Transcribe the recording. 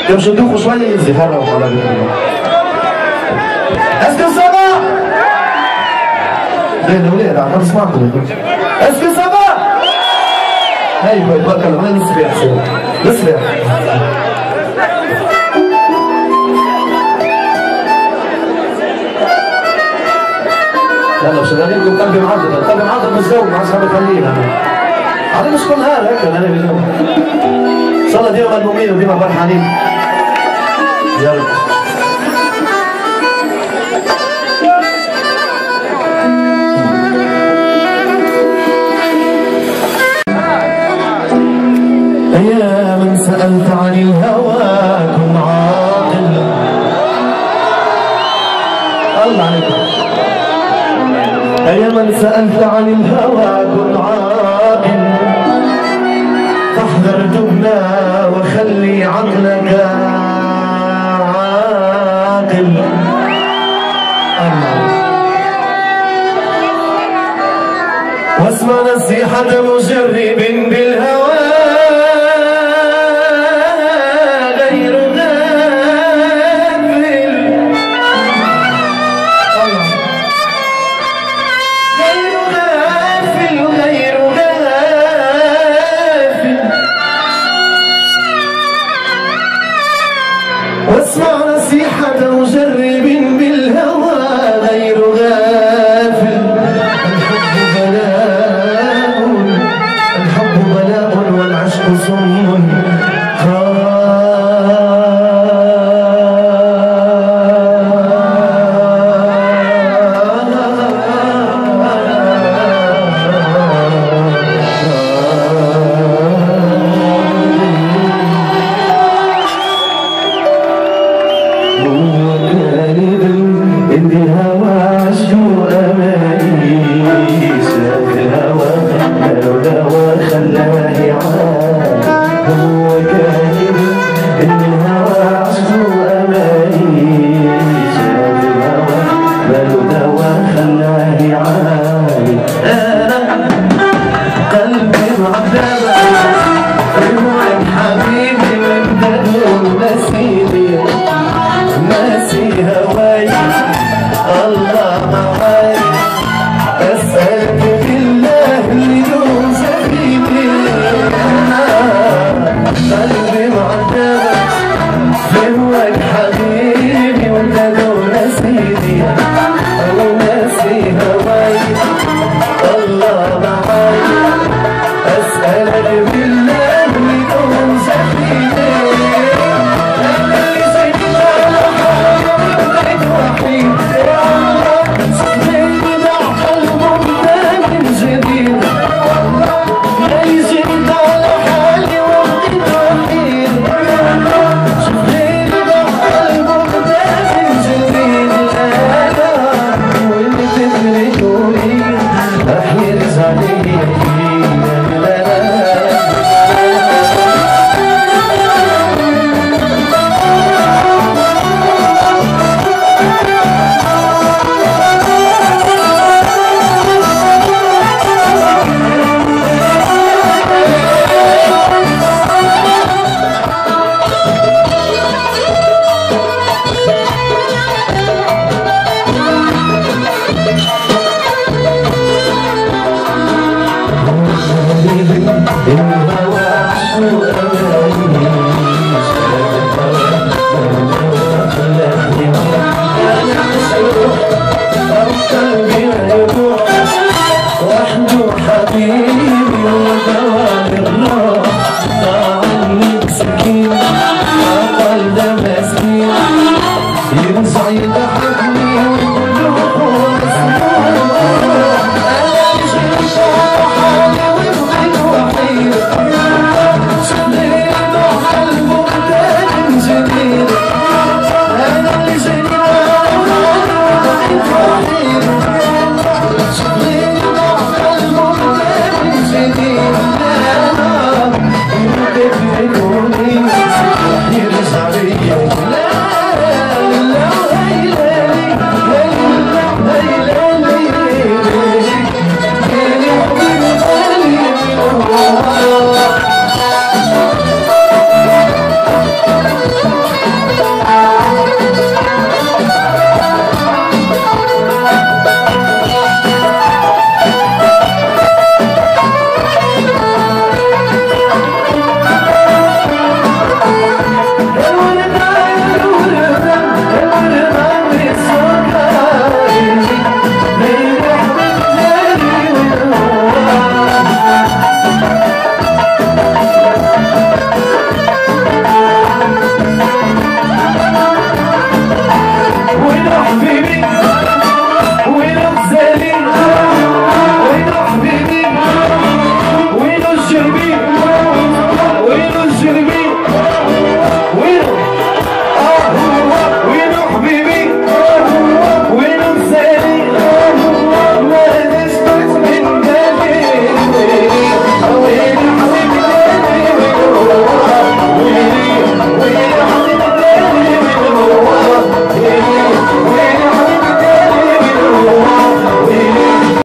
يمشوا يدوخوا شويه يزهروا على بكره. اسكو سافا؟ زين الاولاد عم نسمعكم. اسكو سافا؟ ايوه تبارك الله انا نصبح سوا نصبح. يلا شغالينكم قلبي معضل، قلبي معضل متزوج مع اصحاب الخليل انا مش كل نهار هيك انا بجوز. ان شاء الله ديما ملمومين وديما فرحانين. يلا يا من سألت عن الهوى كن عاقل. الله عليكم. يا من سألت عن الهوى كن عاقل، فاحذر جبنا وخلي عقلك عاقل. واسمع نصيحة مجرب بالهوى واسمع نصيحة مجرب بالهوى غير غافل. الحب بلاء والعشق سم حبيبي ودوام الراحة عني مسكين.